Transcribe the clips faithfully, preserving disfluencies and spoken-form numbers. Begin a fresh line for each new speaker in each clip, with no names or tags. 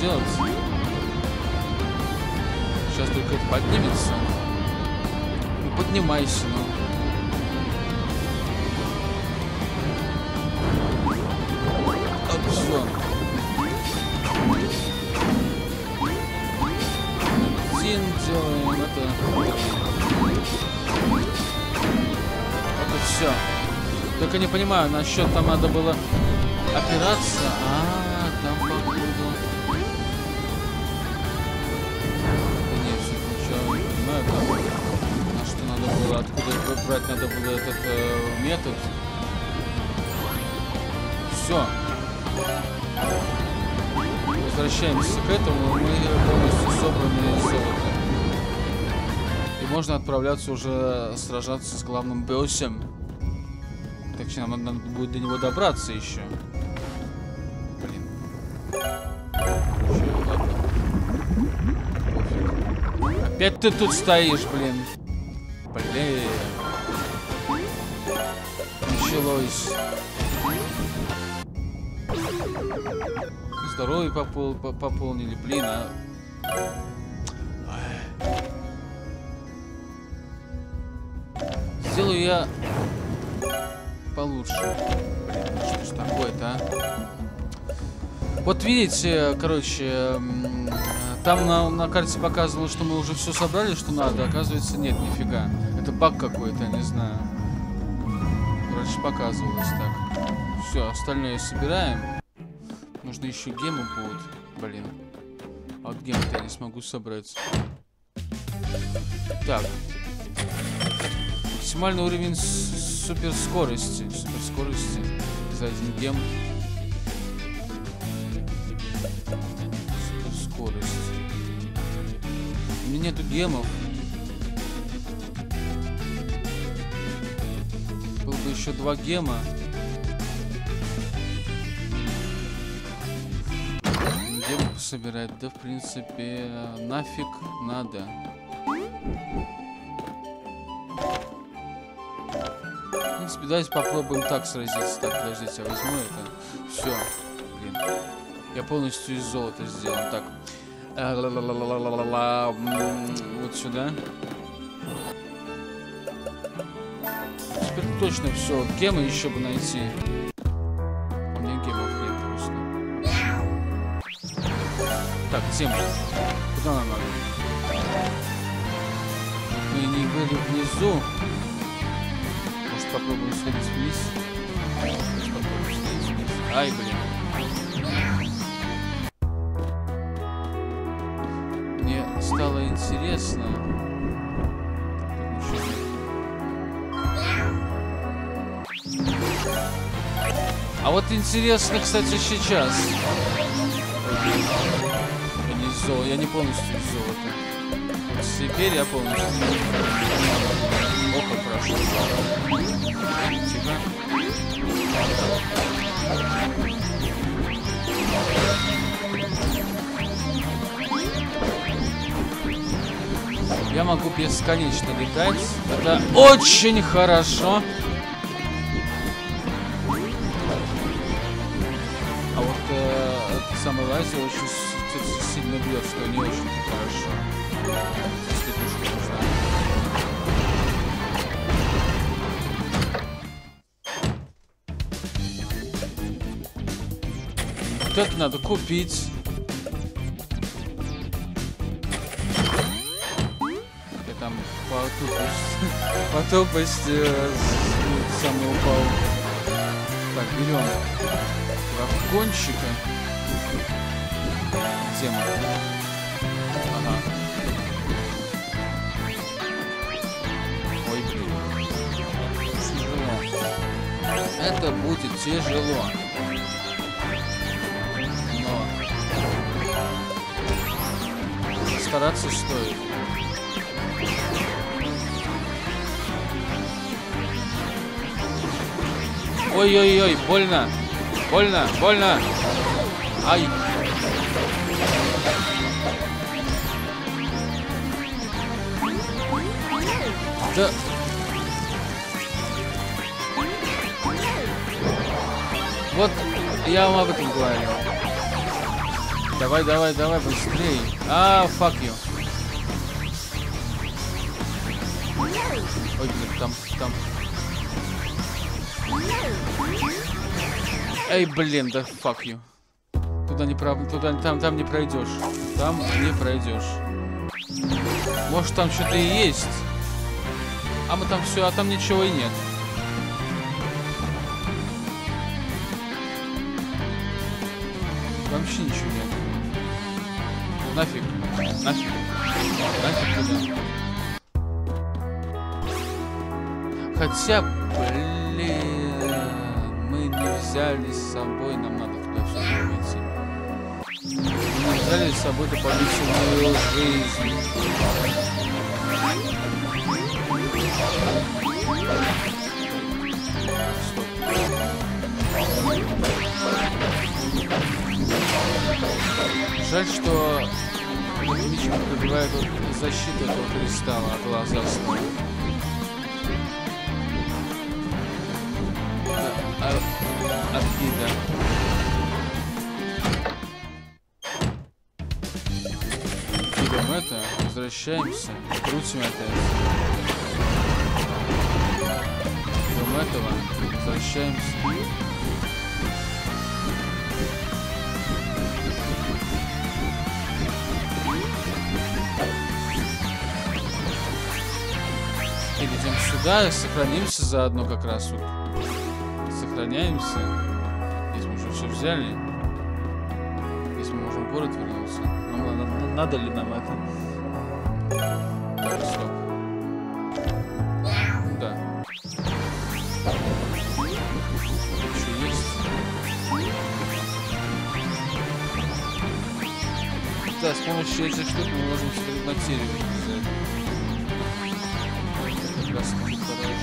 делать? Сейчас только это поднимется. Ну, поднимайся, ну. Оп, все. Один делаем это. Это все. Только не понимаю, насчет там надо было опираться. А, там походу. Да нет, все ничего не понимаю. Там, на что надо было, откуда брать надо было этот э, метод. Все. Возвращаемся к этому, мы полностью собраны из золота. И можно отправляться уже сражаться с главным боссом. Точнее, нам надо будет до него добраться еще. Блин. Чё, ладно. Пофиг. Опять ты тут стоишь, блин. Блин. Началось. Здоровье попол пополнили, блин, а... Сделаю я получше. Блин, что ж такое-то, а? Вот видите, короче, там на, на карте показывало, что мы уже все собрали, что надо. Оказывается, нет, нифига. Это баг какой-то, не знаю. Раньше показывалось так. Все, остальное собираем. Нужно еще гемы будут. Блин. А вот гемы-то я не смогу собрать. Так. Максимальный уровень суперскорости. Суперскорости. За один гем. Суперскорость. У меня нету гемов. Было бы еще два гема. Собирать, да, в принципе, нафиг надо. В принципе, давайте попробуем так сразиться. Так, подождите, я возьму это. Все, блин. Я полностью из золота сделан. Так. Вот сюда. Теперь точно все. Гемы еще бы найти. Так, тема. Куда нам надо? Мы не были внизу. Может, попробуем сходить вниз? Может, попробуем сходить вниз. Ай, блин. Мне стало интересно. А вот интересно, кстати, сейчас. Золото. Я не полностью из золота. Вот теперь я полностью. Опа, прошу. Тихо. Я могу бесконечно летать. Это очень хорошо. А вот э, самый лазер очень сильно бьет, что не очень хорошо. Если душка нужна. Вот это надо купить. Я там по тупости, по тупости сам упал. Так, берем дракончика. Тема. Ага. Ой, блин. Тяжело. Это будет тяжело. Но стараться стоит. Ой-ой-ой, больно. Больно, больно. Ай. Да. Вот я вам об этом говорил. Давай, давай, давай, быстрей. А, fuck you. Ой, блин, там, там. Эй, блин, да fuck you. Туда не прав... Туда, там, там не пройдешь. Там не пройдешь. Может, там что-то и есть. А мы там все, а там ничего и нет. Вообще ничего нет. Нафиг. Нафиг. Нафиг туда. Хотя, блин, мы не взяли с собой, нам надо туда все выйти. Мы не взяли с собой дополнительную жизнь. Стоп. Жаль, что этот меч пробивает защиту этого кристалла от глаза. Обида. Берем это, возвращаемся, крутим опять. Берем этого, возвращаемся. Перейдем сюда и сохранимся заодно как раз вот. Сохраняемся. Здесь мы уже все взяли. Здесь мы можем в город вернуться. Но надо, надо ли нам это? Так, стоп. Да. Еще есть. Да, с помощью этих штук мы можем материю взять. Как раз таки хорошо.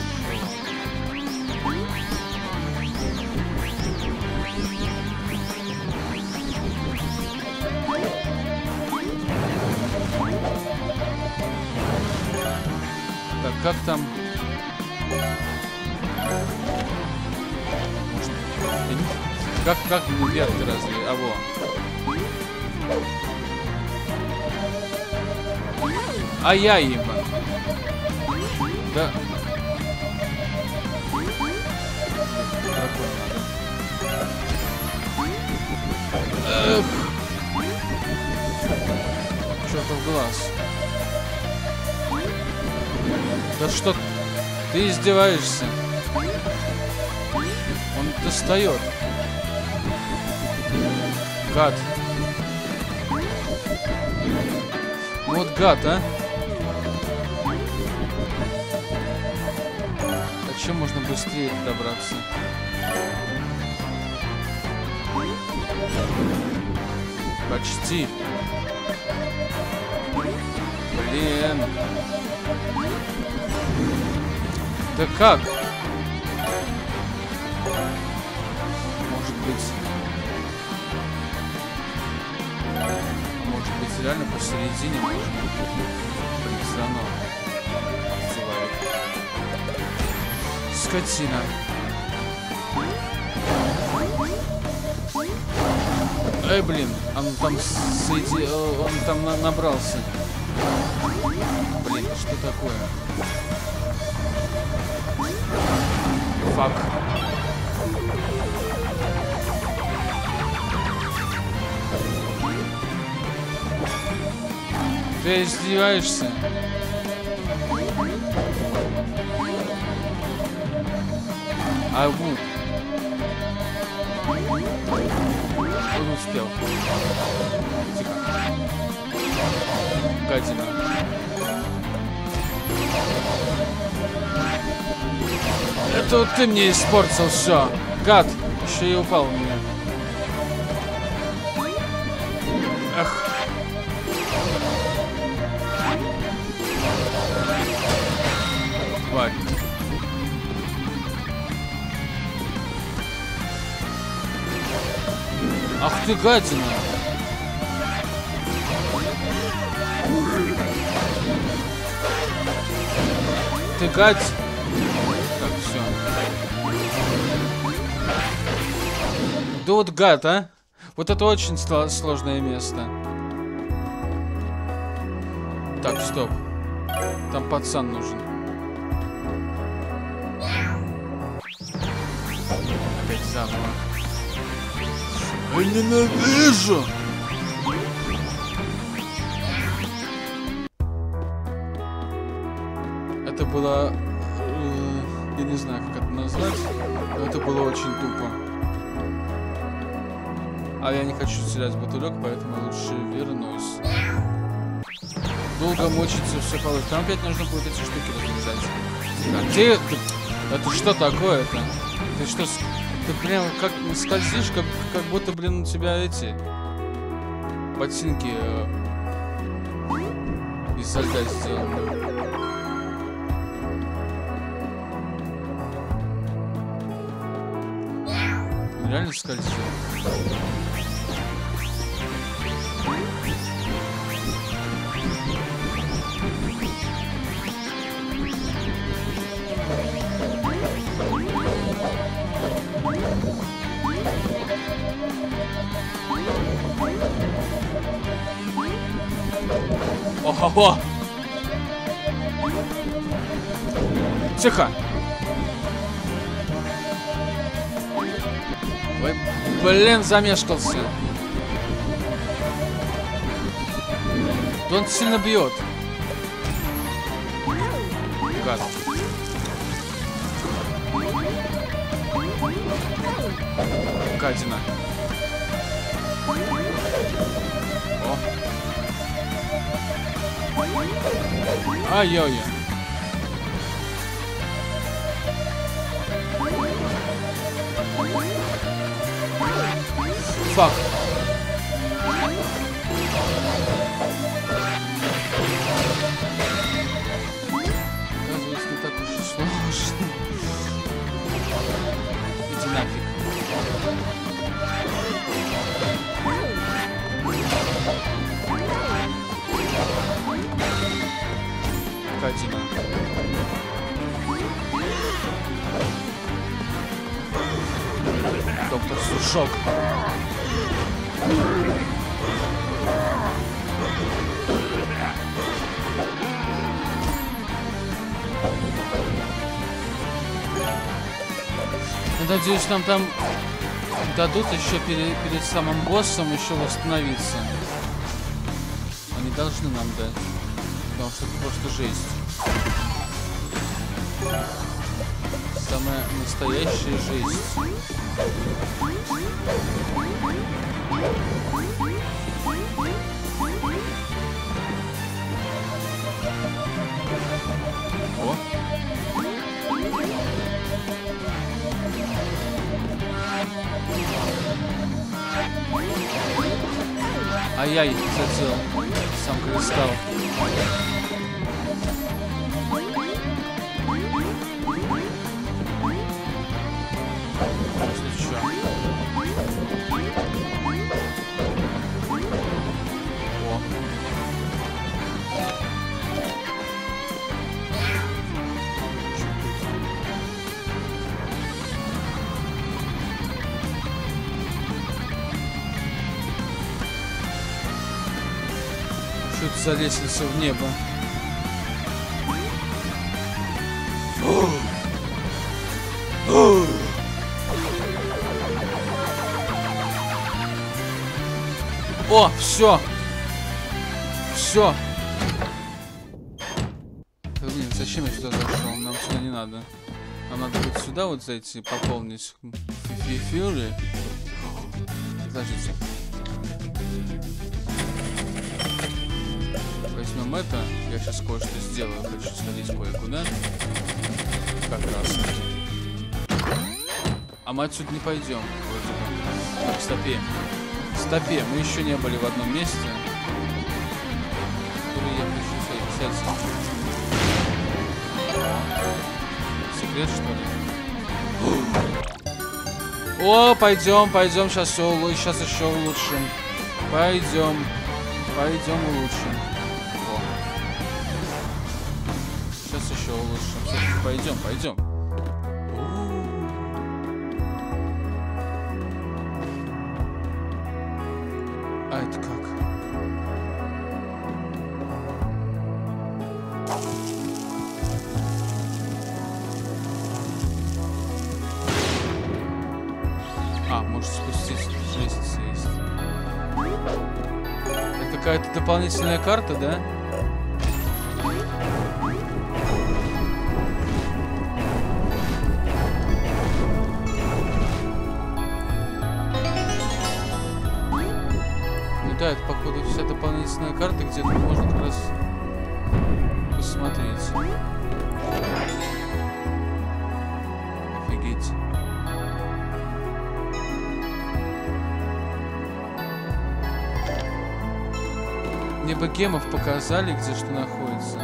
Так, как там? Может, как, как мне вверх-то разве? А, во. А я им. Да. Эх. Чертов глаз. Да что ты издеваешься? Он достает. Гад. Вот гад, а? А чем можно быстрее добраться? Почти. Блин. Да как? Может быть... Может быть, реально посередине может быть... Блин, все равно... Называют. Скотина. Эй, блин, он там соеди... Он там на набрался. Блин, что такое? Фак. Ты издеваешься? А вот. Он успел. Тихо. Гадина. Это вот ты мне испортил все. Гад. Еще и упал у меня. Эх. Тварь. Ах ты гадина. Ты гад. Так, все. Да вот гад, а? Вот это очень сложное место. Так, стоп. Там пацан нужен. Опять заново. Я ненавижу! Это было... Э, я не знаю, как это назвать. Но это было очень тупо. А я не хочу терять бутылек, поэтому лучше вернусь. Долго мучиться, все получится. Там опять нужно будет эти штуки разрезать. А ты, ты... Это что такое-то? Ты что... Ты прям как скользишь, как, как будто, блин, у тебя эти... Ботинки... Э, из-за льда сделаны. Реально скользил. Ого! Тихо! Ой, блин, замешкался. Он сильно бьет. Гад. Гадина. О. Ай-яй-яй. Фак. Оказывается, не так уж и сложно. Иди нафиг. Катина. Доктор Сушок. Надеюсь, нам там дадут еще перед, перед самым боссом еще восстановиться. Они должны нам дать. Потому что это просто жесть. Самая настоящая жесть. О! Ай-яй, задел. Сам кристалл. Если что. О. Что это за лестница в небо? О, все, все. Блин, зачем я сюда зашел? Нам сюда не надо. Нам надо вот сюда вот зайти, пополнить Фьюри. Подождите. Возьмем это. Я сейчас кое-что сделаю. Хочу сходить кое-куда. Как раз. А мы отсюда не пойдем. Вроде бы. Так, стопе. Стопе. Мы еще не были в одном месте. Который я хочу, кстати. Секрет, что ли? О, пойдем, пойдем. Сейчас все улучшим. Сейчас еще улучшим. Пойдем. Пойдем улучшим. О. Сейчас еще улучшим. Все-таки пойдем, пойдем. может спуститься, тут лестница есть. Это какая-то дополнительная карта, да? Ну да, это походу вся дополнительная карта, где тут можно как раз посмотреть. Офигеть. Мне бы гемов показали, где что находится.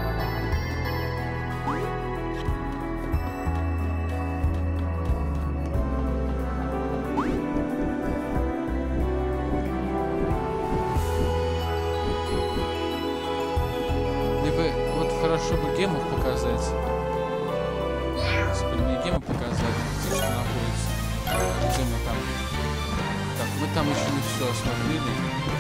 Мне бы вот хорошо бы гемов показать. Если бы мне гемы показали, где что находится. Где мы там? Так, мы там еще не все осмотрели.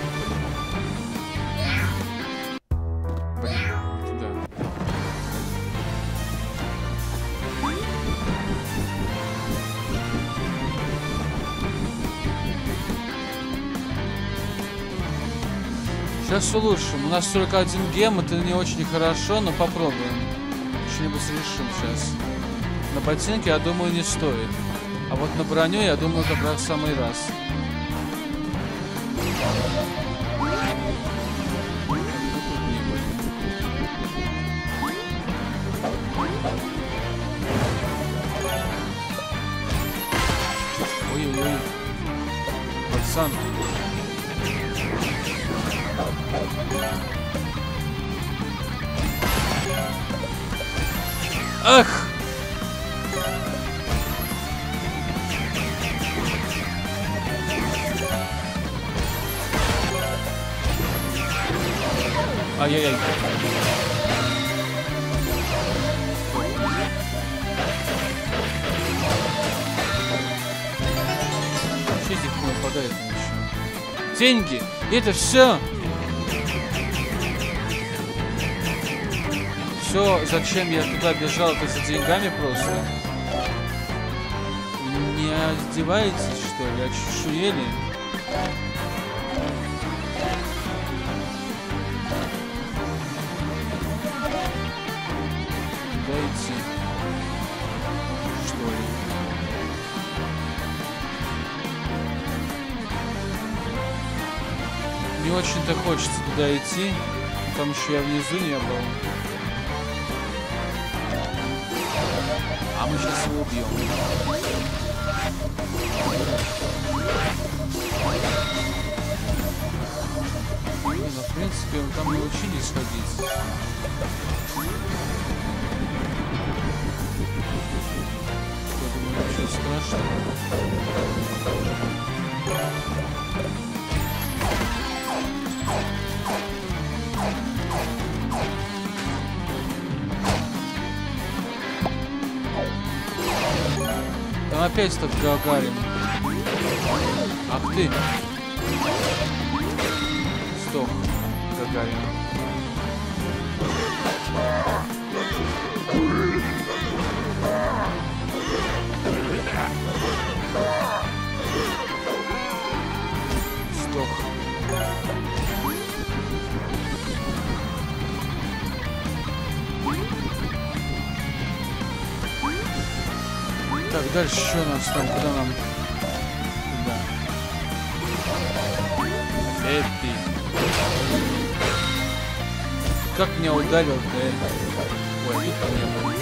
Сейчас улучшим. У нас сорок один гем, это не очень хорошо, но попробуем. Что-нибудь решим сейчас. На ботинки, я думаю, не стоит. А вот на броню, я думаю, как раз в самый раз. Ой-ой-ой. Пацан. Ах! Ай-яй-яй. Что здесь нападает еще? Деньги! Это все! Все, зачем я туда бежал, это за деньгами просто? Не издеваетесь, что ли? Очешуели? Дайте. Что ли? Не очень-то хочется туда идти. Там еще я внизу не был. А мы сейчас его убьем. Ну, в принципе, там научились ходить. Я думаю, ничего страшного. Там опять тот Гагарин. Ах ты! Сдох, Гагарин. Сдох. Так, дальше что у нас там? Куда нам? Куда? Эппи. Как меня ударил-то это? Ой, тут не было.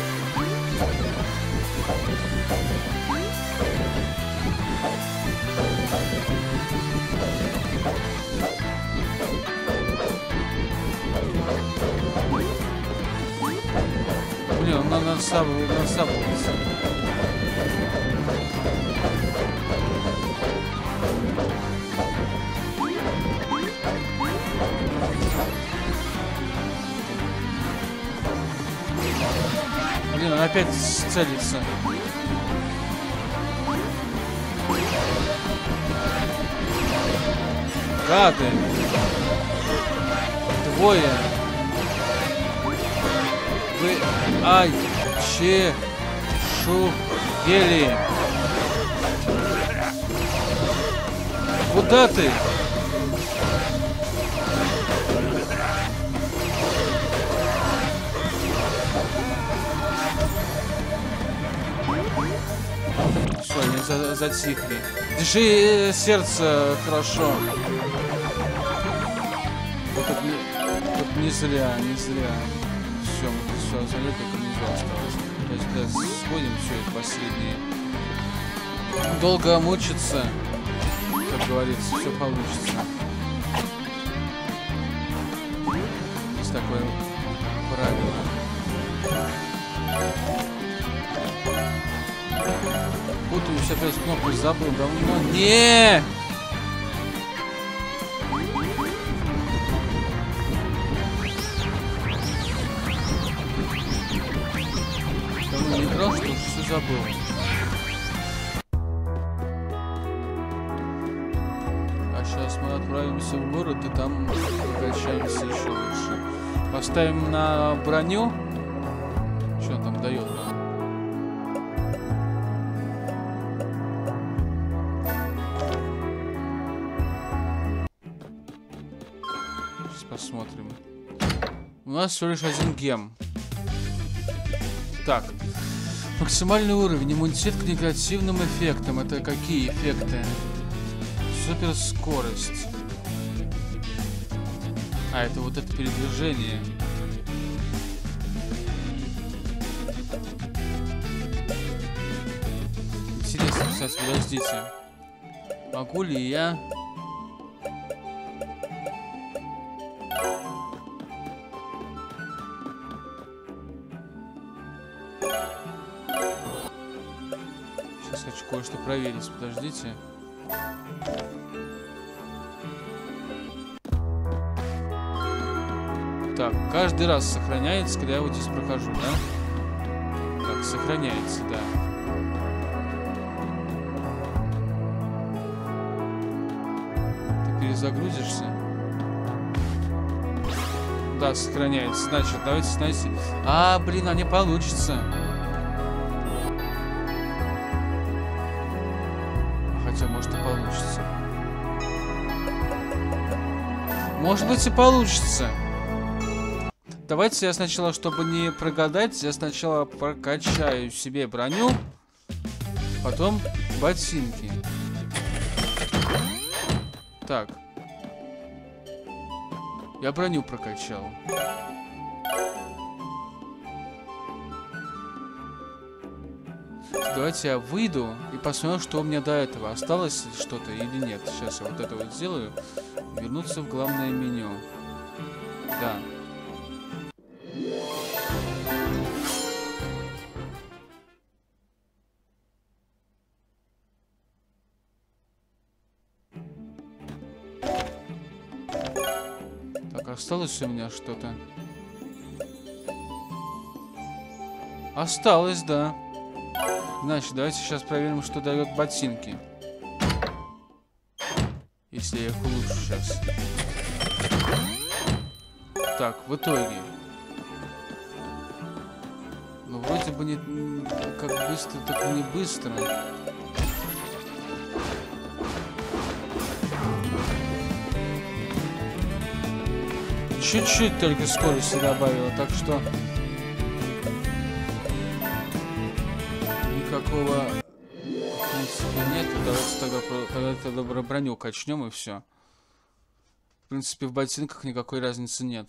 Блин, он насабывается. Блин, он опять целится. Гады. Двое. Вы... Ай. Че. Шу. Ели. Куда ты? Все, они за затихли. Держи сердце хорошо. Тут не, тут не зря, не зря. Все, мы тут все залили, только внизу осталось. То есть, да, сходим, все, это последнее. Долго мучиться, как говорится, все получится. Есть такое правило. Путаюсь опять с кнопкой, забыл давно. Не! Давно не играл, что все забыл. А сейчас мы отправимся в город и там прокачаемся еще лучше. Поставим на броню. Что он там дает нам? Посмотрим. У нас всего лишь один гем. Так. Максимальный уровень. Иммунитет к негативным эффектам. Это какие эффекты? Суперскорость. А, это вот это передвижение. Интересно, кстати, подождите. Могу ли я... Сейчас хочу кое-что проверить, подождите. Так, каждый раз сохраняется, когда я вот здесь прохожу, да? Так, сохраняется, да. Ты перезагрузишься? Да, сохраняется. Значит, давайте, знаете... А, блин, а не получится. Хотя, может, и получится. Может быть, и получится. Давайте я сначала, чтобы не прогадать, я сначала прокачаю себе броню, потом ботинки. Так. Я броню прокачал. Давайте я выйду и посмотрю, что у меня до этого. Осталось что-то или нет. Сейчас я вот это вот сделаю. Вернуться в главное меню. Да. Так, осталось у меня что-то. Осталось, да. Значит, давайте сейчас проверим, что дает ботинки. Если я их улучшу сейчас. Так, в итоге. Ну, вроде бы не... Как быстро, так и не быстро. Чуть-чуть только скорости добавила, так что... Никакого... В принципе, нет. Давайте тогда, тогда, тогда броню качнем и все. В принципе, в ботинках никакой разницы нет.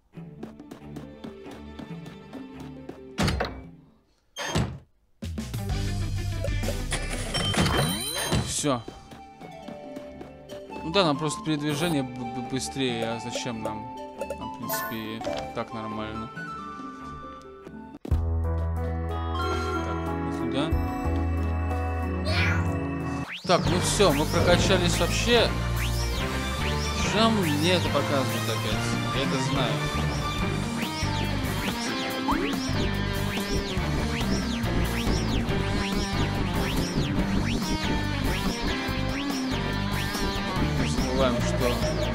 Все. Ну да, нам просто передвижение быстрее, а зачем нам? Нам, в принципе, так нормально. Так, сюда. Так, ну все, мы прокачались вообще. Что мне это показывает опять? Я это знаю. Не забываем, что...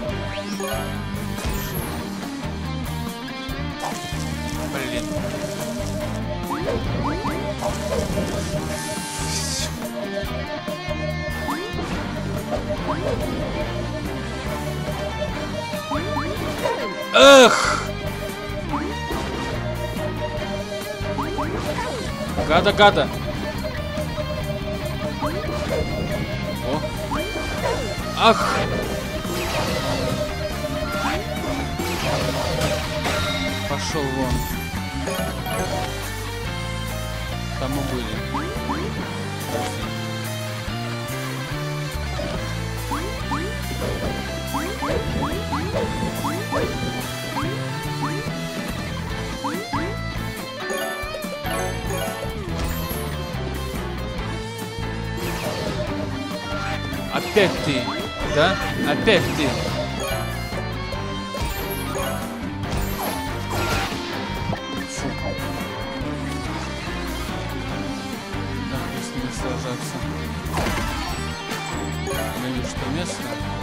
Блин. Эх! Гада-гада! О! Ах! Пошел вон. Там мы были. Подожди. Опять ты, да? Опять ты. Фу. Надо с ними сражаться. Ну и что, место?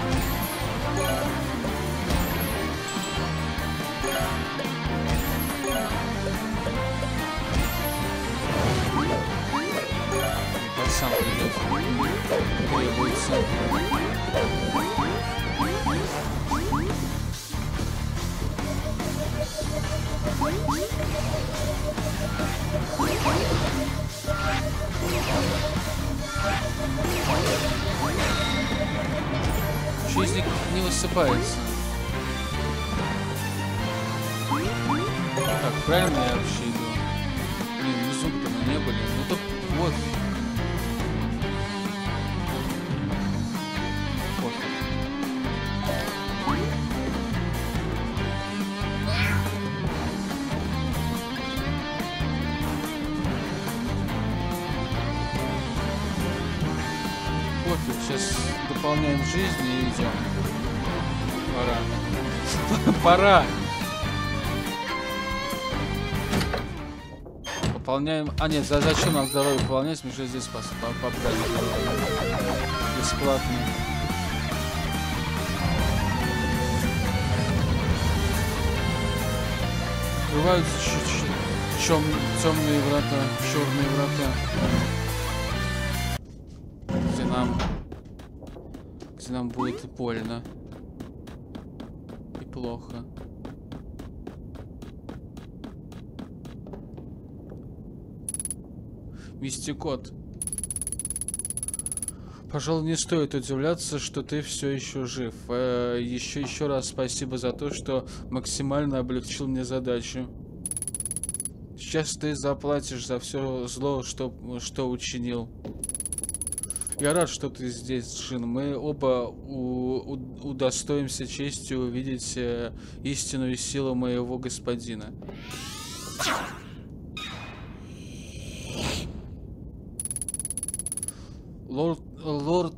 Пацан придет. Требуется. Чизник не высыпается. Так, правильно я вообще иду? Блин, внизу-то мы не были. Ну так вот. Сейчас дополняем жизнь и идем. Пора. Пора. Пополняем. А нет, за зачем нам здоровье пополнять? Мы же здесь поправили. Бесплатно. Открываются чуть-чуть темные врата, черные врата. Где нам, где нам будет и больно, и плохо. Мистикот. Пожалуй, не стоит удивляться, что ты все еще жив. Э, еще еще раз спасибо за то, что максимально облегчил мне задачу. Сейчас ты заплатишь за все зло, что, что учинил. Я рад, что ты здесь, Джин. Мы оба у, у, удостоимся чести увидеть э, истинную силу моего господина. Лорд, лорд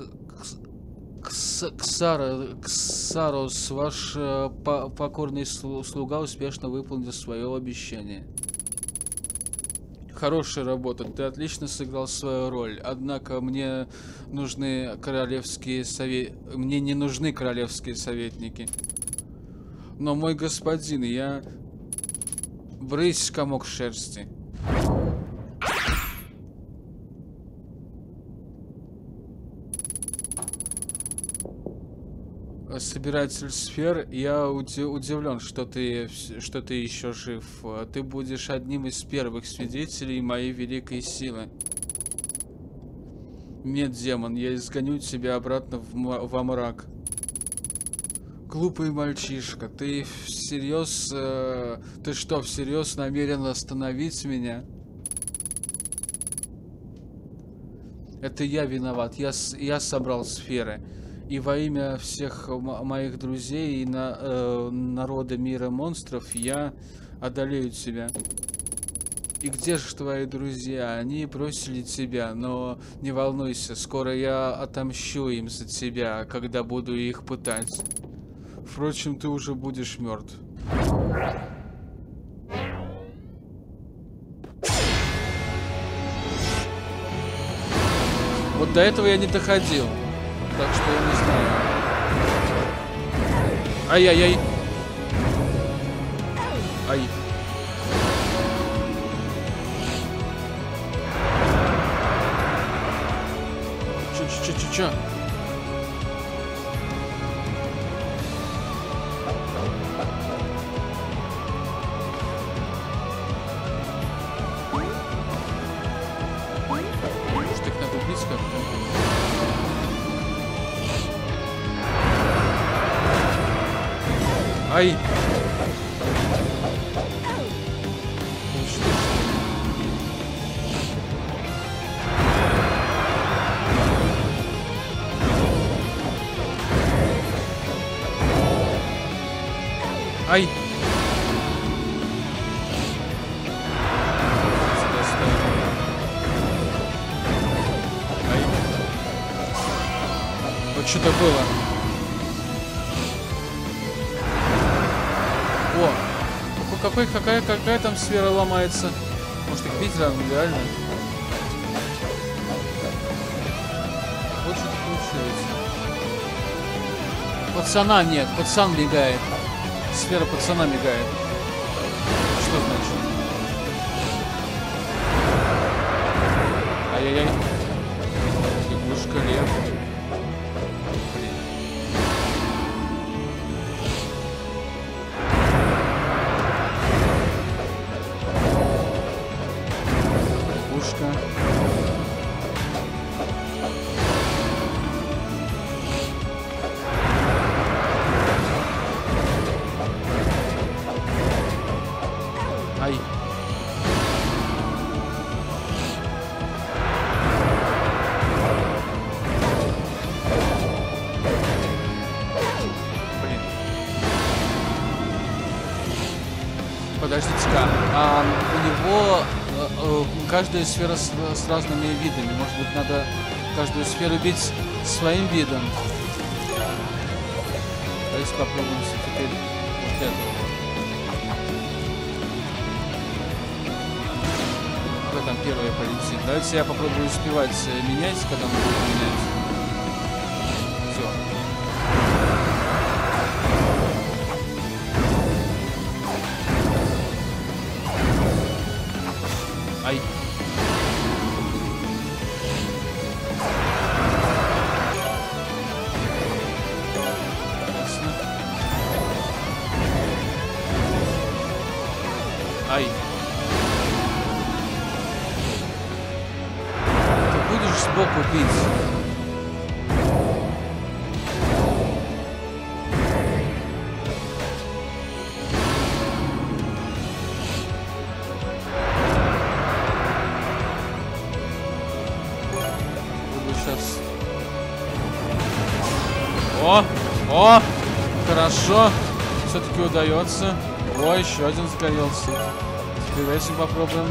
Ксара, Ксарос, ваш э, по, покорный слуга успешно выполнил свое обещание. Хорошая работа, ты отлично сыграл свою роль. Однако мне нужны королевские совет... Мне не нужны королевские советники. Но, мой господин, я... Брысь, комок шерсти. Собиратель сфер, я удивлен, что ты, что ты еще жив. Ты будешь одним из первых свидетелей моей великой силы. Нет, демон, я изгоню тебя обратно в во мрак. Глупый мальчишка, ты всерьез... Э, ты что, всерьез намерен остановить меня? Это я виноват, я, я собрал сферы. И во имя всех моих друзей и на, э, народа мира монстров я одолею тебя. И где же твои друзья? Они бросили тебя, но не волнуйся, скоро я отомщу им за тебя, когда буду их пытать. Впрочем, ты уже будешь мертв. Вот до этого я не доходил. Так что я не знаю. Ай-яй-яй. Ай. Чё-чё-чё-чё-чё? Ай! Ай! Ай! Вот что-то было. О! Какой, какая, какая там сфера ломается? Может, их бить рано, реально? Вот что-то получается. Пацана нет, пацан мигает. Сфера пацана мигает. Что значит? Ай-яй-яй. Лягушка, лев. Блин. Лягушка. Ай. Блин. Подождите-ка. А у него э, э, каждая сфера с, с разными видами. Может быть, надо каждую сферу бить своим видом. Давайте попробуем теперь вот это. Там первая полетит. Давайте я попробую успевать менять, когда мы будем менять. Все. Ай. Ясно. Ай. Сбоку бить. Буду сейчас. О! О! Хорошо. Все-таки удается. О, еще один загорелся. Теперь этим попробуем.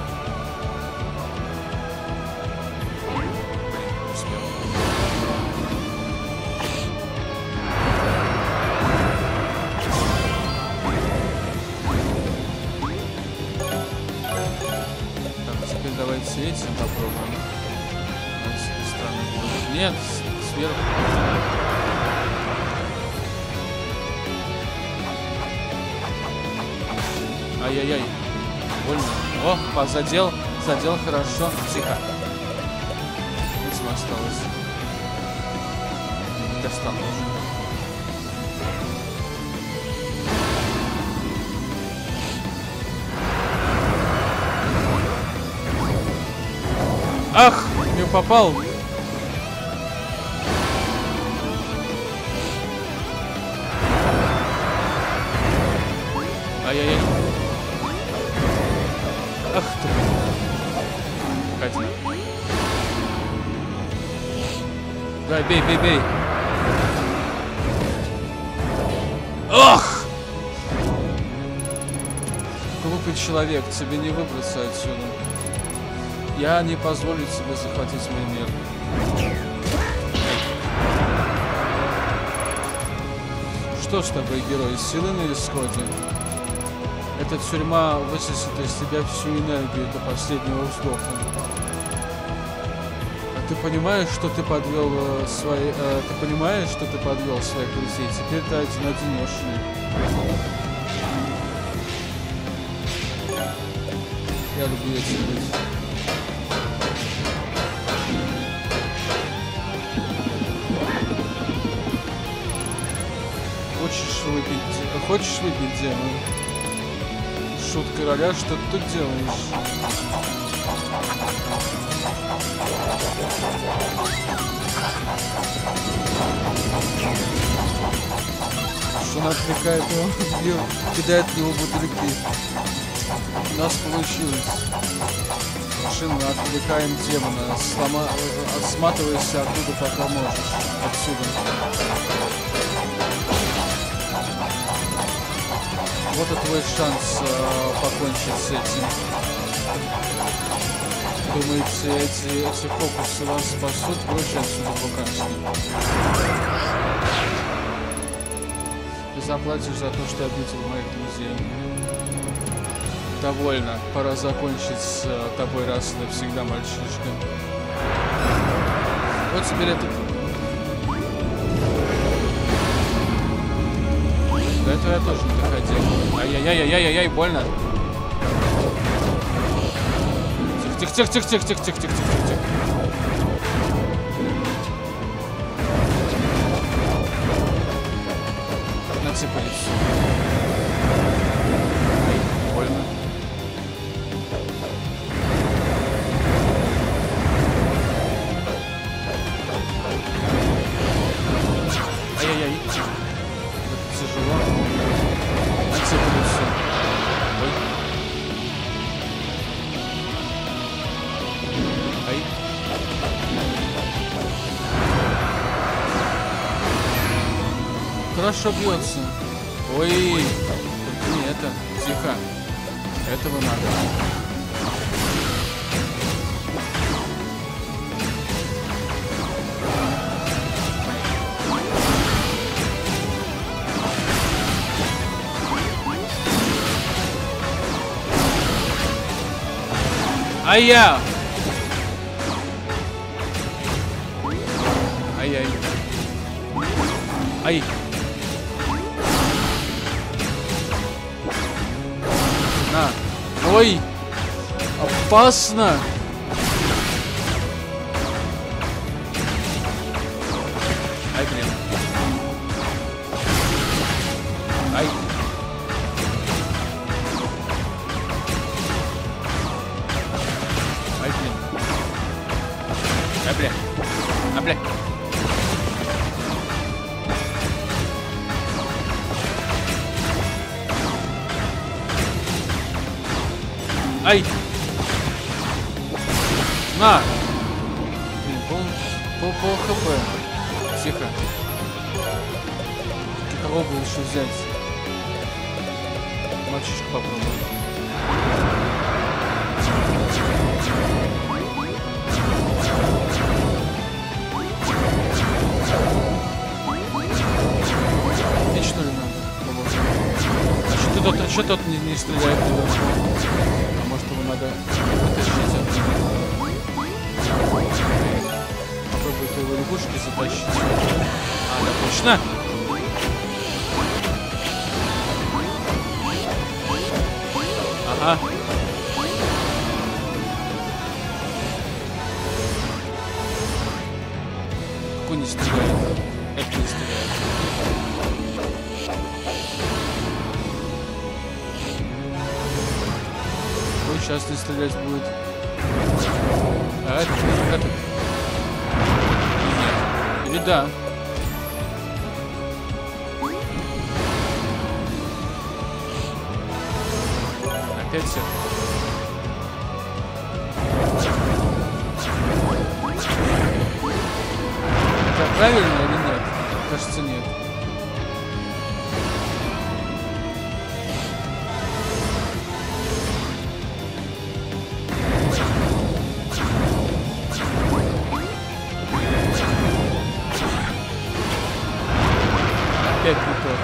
Давайте этим попробуем. Нет, сверху. Ай-яй-яй. Больно. О, задел. Задел хорошо. Тихо. Этим осталось. Достану уже. Ах, не попал. Ай-яй-яй. Ах ты. Ходи. Давай, бей, бей, бей. Ах! Глупый человек, тебе не выбраться отсюда. Я не позволю себе захватить мой мир. Что ж с тобой, герой, силы на исходе? Эта тюрьма высосет из тебя всю энергию до последнего вздоха. А ты понимаешь, что ты подвел э, свои... Э, ты понимаешь, что ты подвел своих друзей? Теперь ты один-одинешный. Я люблю эти быть. Хочешь выпить? Хочешь выпить, демон? Шут короля, что ты тут делаешь? Что на отвлекает его, бьет, кидает в него бутыльки. У нас получилось. Машина, отвлекаем демона. Слома... Сматывайся оттуда, пока можешь. Отсюда. Вот и твой шанс э, покончить с этим. Думаете, эти, эти фокусы вас спасут? Прочь отсюда, букашки. Ты заплатишь за то, что обидел моих друзей. Довольно. Пора закончить с э, тобой раз и навсегда, мальчишка. Вот теперь это... До этого я тоже не доходил. Ай-яй-яй-яй-яй-яй, больно. Тихо-тихо-тихо-тихо-тихо-тихо-тихо-тихо-тихо-тихо. Насыпались. Ай, больно. Ай-яй-яй. Это тяжело. Насыпались. Ой. Ай. Хорошо бьется. Ой, только не это. Тихо. Этого надо. Ай-я! Ай-яй. Ай. На. Ой. Опасно. Ай, блин. Ай. Ай, блин. Ай, бля. А, бля. Ай! На! Блин, пол, пол, пол хп. Тихо. Кого бы лучше взять? Мальчишку попробуй. И что ли надо? А что тот, а что тот не, не стреляет? А может его надо вытащить оттуда? Попробуй его лягушки затащить. А, да, точно! Ага. Какой не стреляет? Это не стреляет. Ой, сейчас не стрелять будет. А это? Это? Нет. Или да? Опять все. Это правильно или нет? Кажется, нет. Опять не тот.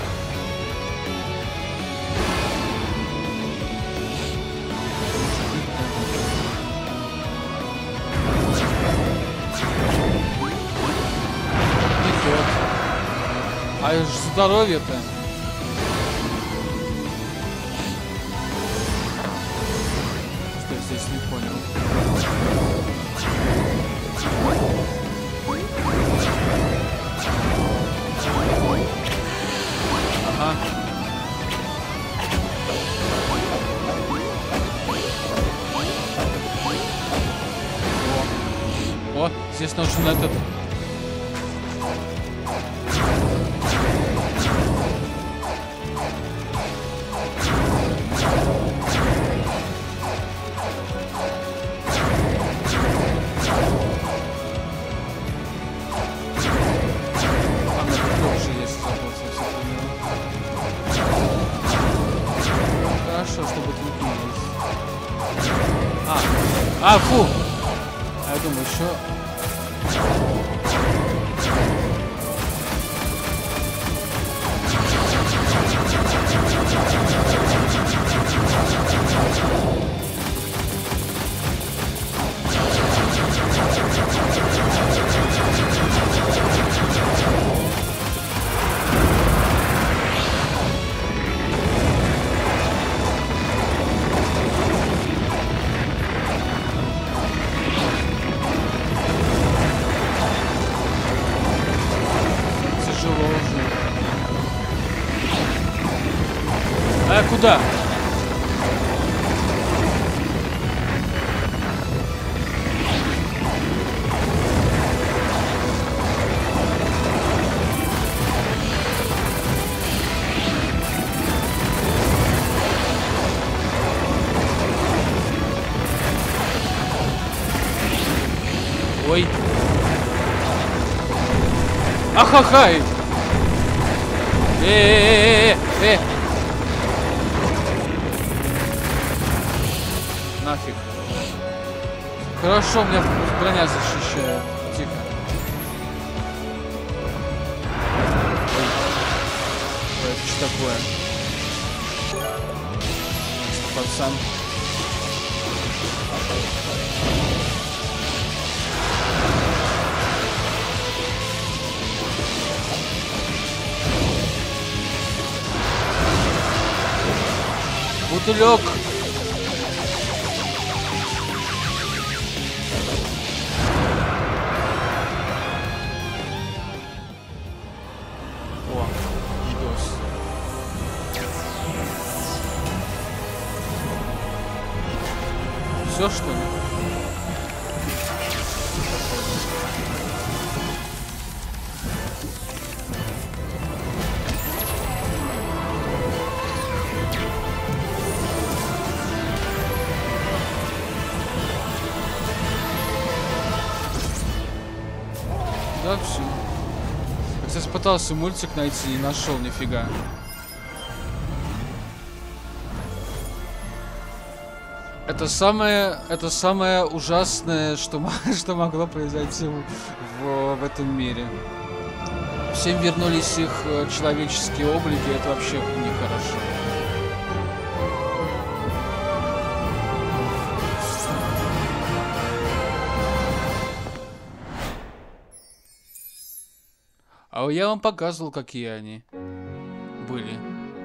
А ж здоровье-то. Что я здесь не понял. Ага. О, о, здесь нужен этот. А, фу! А я думаю, еще... А куда? Ой. Ахахай! Э-э-э-э-э! Нафиг. Хорошо, меня броня защищает. Тихо. Ой. Ой, это что такое? Пацан. Бутылек. О, видос. Все, что ли? Да, все. Я, кстати, пытался мультик найти, не нашел нифига. Это самое, это самое ужасное, что, что могло произойти в, в, в этом мире. Всем вернулись их человеческие облики, это вообще нехорошо. А я вам показывал, какие они были.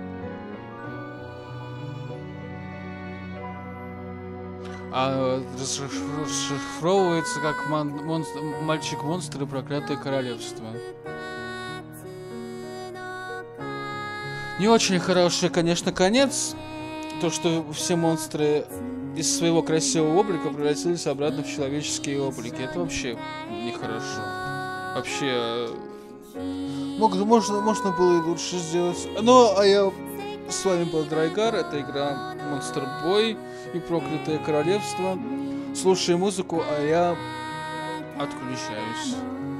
А расшифровывается как монстр, мальчик-монстр и проклятое королевство. Не очень хороший, конечно, конец. То, что все монстры из своего красивого облика превратились обратно в человеческие облики. Это вообще нехорошо. Вообще... Можно, можно было и лучше сделать. Ну, а я... С вами был Драйгар. Это игра Monster Boy и Проклятое Королевство. Слушай музыку, а я отключаюсь.